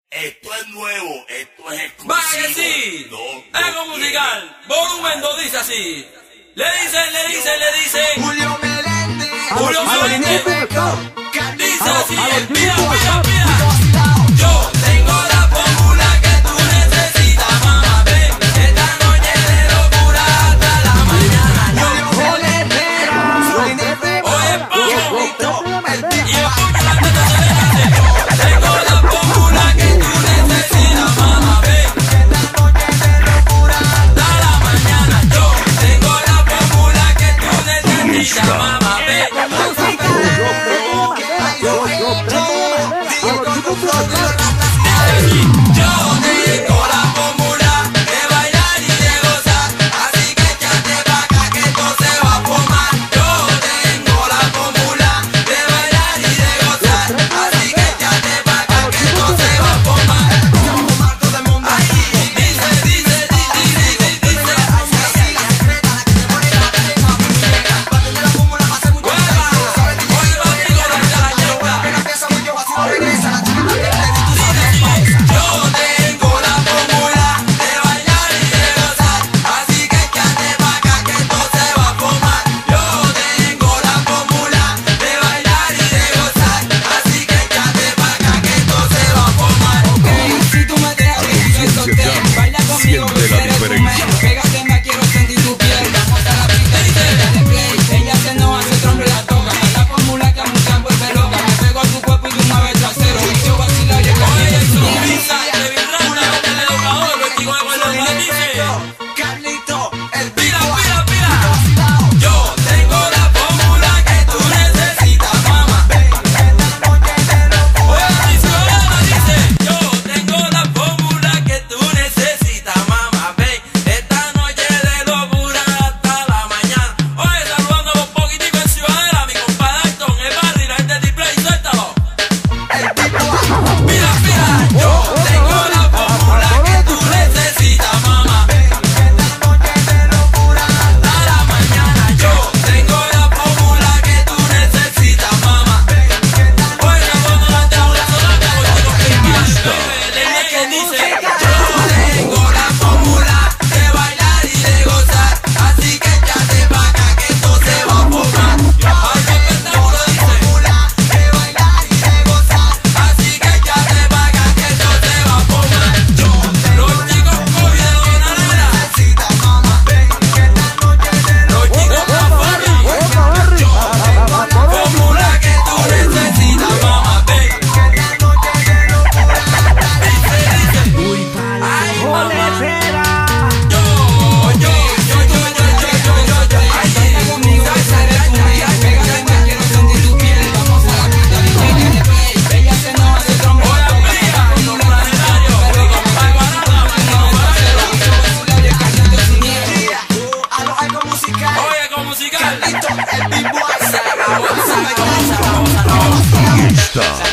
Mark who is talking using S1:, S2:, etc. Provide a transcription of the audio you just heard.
S1: Esto es nuevo, esto es exclusivo.
S2: ¡Va que sí! Algo musical. Volumen 2 dice así. Le dice.
S3: Julio Meléndez.
S2: Julio Meléndez. Dice así. Mira. Yo tengo la fórmula que tú necesitas, mamá. Ven, esta noche de locura hasta la mañana. Oye, Pablo. Y el puño la teta se le hace. Tengo la fórmula que tú necesitas, mamá. Ven, esta noche de locura hasta la mañana. Yo tengo la fórmula que tú necesitas, mamá. Ven. Yo tengo la fórmula de bailar y de gozar, así que échate pa' acá que esto se va a formar. Yo tengo la fórmula de bailar y de gozar, así que échate pa' acá que esto se va a formar. Todo el mundo ahí dice. Baila conmigo, pégate, me quiero sentir tu piel. Vamos a la pista y dale play. Ella se nos hace trompe la toca. La fórmula que a muchas vuelve loca. Me pego a tu cuerpo y de una vez trasero. Y yo vacilo y el caliente. Carlito, el pira. Yo tengo la fórmula que tú necesitas, mamá. Yo tengo la fórmula que tú necesitas, mamá. Ven, esta noche de locura hasta la mañana. Oye, saludando un poquitico en Ciudadela, mi compadre Acton, el barrio y la gente de display, suéltalo. Mira, yo tengo la fórmula que tú necesitas, mamá. Ven, esta noche de locura hasta la mañana. Yo tengo la fórmula que tú necesitas, mamá. Oye, cuando la te habla sola, te voy a que dice, yo tengo la fórmula de bailar y de gozar, así que échate pa' acá que esto se va a formar. Ay, qué espectáculo dice, de bailar y de gozar, así que échate pa' acá que esto se va a formar. Yo, los chicos COVID de Donalera, necesitas, mamá. Ven, que esta noche de los chicos Cafari, yo tengo la fórmula que tú necesitas, mamá. Ven, que esta noche de locura. Dice, ay, mamá. Yo. Ay, baila conmigo, besaré tu vida. Pégate, me quiero sentir tu piel. Vamos a la pista y dale play. Ella se nos hace trompe. Oye, algo musical. Algo musical. Carlito, el Big Boy.